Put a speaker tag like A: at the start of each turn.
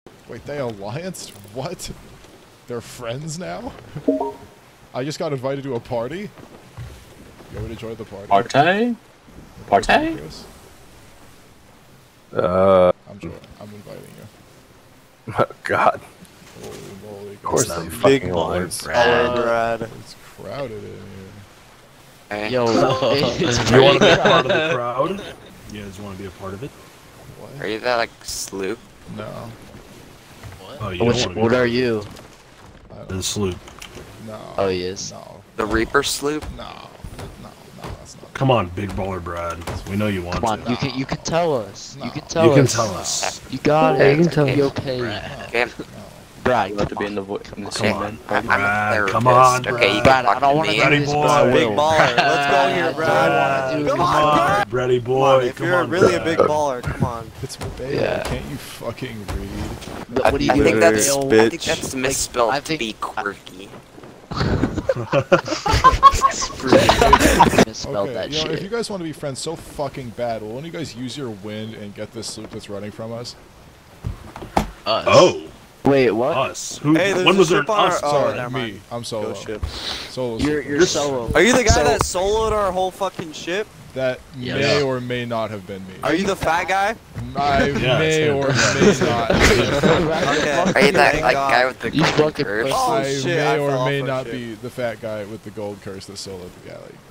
A: Wait, they allianced? What? They're friends now? I just got invited to a party? You want me to join the party?
B: Party? Party?
A: I'm inviting you.
C: Oh, God.
A: Holy moly.
C: Of course,
A: God.
C: they
D: Big
C: fucking
D: baller,
C: alliance.
D: Brad.
A: It's crowded in here.
E: Yo, it's
F: You want to be a part of the crowd? You guys want to be a part of it?
A: What?
E: Are you that like sloop?
A: No.
F: Oh, you don't want to be
G: What are you?
F: the sloop.
A: No.
G: Oh, he is.
A: No.
E: The Reaper sloop?
A: No, that's not.
F: Come on, big baller Brad. We know you want
G: Come on,
F: to.
G: you can tell us.
A: No.
G: You can tell us.
F: You can tell us.
G: You got
E: Yeah,
G: it.
E: you can tell
G: Be
E: us.
G: okay.
E: Okay.
G: Brad,
B: You have to be in the
E: Okay.
B: segment.
E: I'm a
F: Brad,
E: therapist.
F: come on,
E: Okay, you can
G: Brad,
E: talk
G: I don't
E: to
G: want to
E: me.
G: do
F: Brady
G: this,
F: boy.
G: but I
D: Big
G: will.
D: baller. Let's go here,
G: I
D: Brad.
G: don't
D: Come
G: wanna do it.
D: on, Brad.
F: Brady
D: Come on,
F: boy,
D: if
F: come
D: you're
F: on,
D: really a
F: Brad.
D: big baller, come on.
A: It's baler.
G: Yeah.
A: Can't you fucking read?
G: What do you
E: I think that's
G: Bill?
D: Bitch.
E: I think that's misspelled
G: I think-
E: be quirky.
G: Misspelled
A: Okay,
G: that
A: you know, if you
G: shit.
A: guys want to be friends so fucking bad, will one of you guys use your wind and get this sloop that's running from us?
G: Us.
F: Oh,
G: Wait, what?
F: us. Who?
D: Hey, there's
F: when
D: a
F: was there
D: ship
F: an
D: on our-
F: us?
D: oh,
A: Sorry,
D: never
A: me.
D: mind.
A: I'm solo.
D: Go ship.
A: Solo.
G: You're solo.
D: Are you the guy
G: So-
D: that soloed our whole fucking ship?
A: That
G: Yeah.
A: may or may not have been me.
D: Are you the fat guy?
A: I
F: Yeah,
A: may
F: it's
A: or
F: him.
A: may not.
D: Okay.
E: Are you that
D: Thank
E: like
D: God.
E: guy with the
G: You
E: golden
G: fucking
E: curse?
G: pussy.
D: Oh,
A: I
D: shit,
A: may
D: I
A: or
D: fell
A: may
D: for
A: not
D: shit.
A: be the fat guy with the gold curse that soloed the galley.